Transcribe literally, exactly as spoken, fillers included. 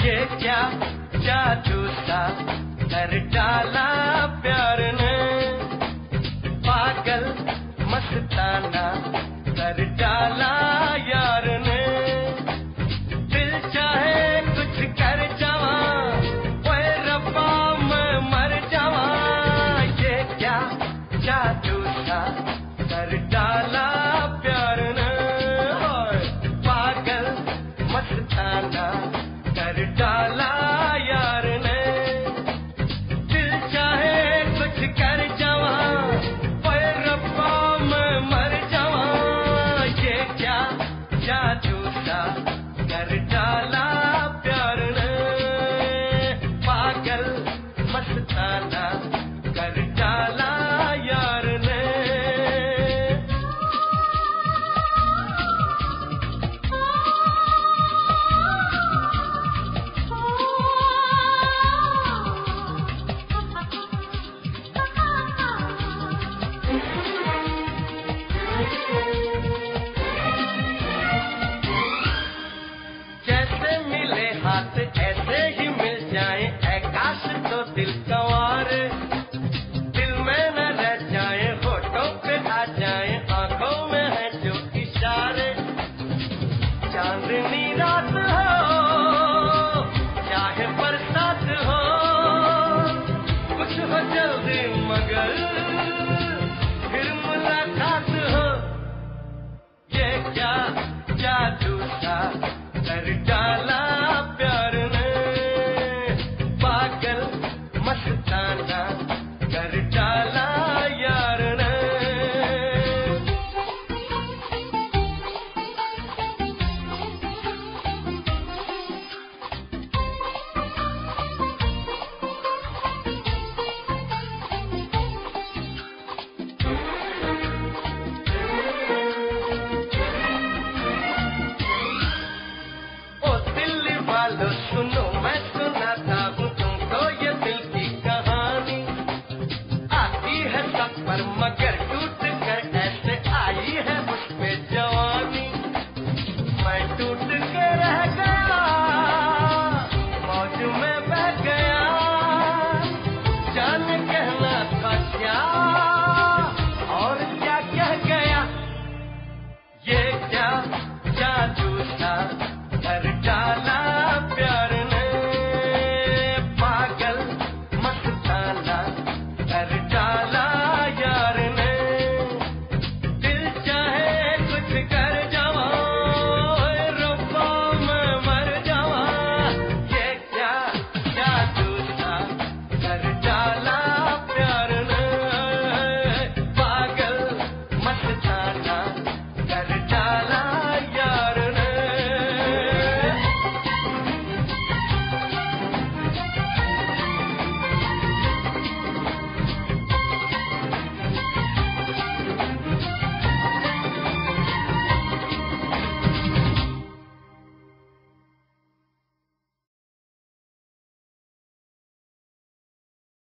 ये क्या जादू सा कर डाला प्यार ने, पागल मस्ताना कर डाला यार ने। दिल चाहे कुछ कर जावा, ओए रब्बा मैं मर जावा। ये क्या जादू सा कर डाला प्यार ने, पागल मस्ताना कर डाला यार ने। दिल चाहे कुछ कर जावा, ओए रब्बा मैं मर जावा। ये क्या जादू सा कर डाला प्यार ने, पागल मस्ताना कर डाला यार ने। जैसे मिले हाथ ऐसे ही मिल जाए, ऐ काश तो दिल संवार। दिल में न रह जाए, होठों पे आ जाए, आंखों में है जो इशारे। चांदनी रात हो चाहे बरसात हो, कुछ हो जल्दी मगर फिर मुलाकात हो। ये क्या जादू सा कर डाला प्यार ने, पागल मस्ताना कर डाला यार ने। ओ दिल्ली वालों सुनो